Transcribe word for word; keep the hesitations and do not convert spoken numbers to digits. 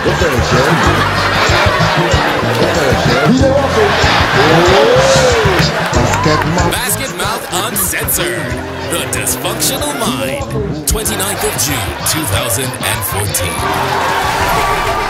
Basketmouth Uncensored. The Dysfunctional Mind. twenty-ninth of June, two thousand fourteen.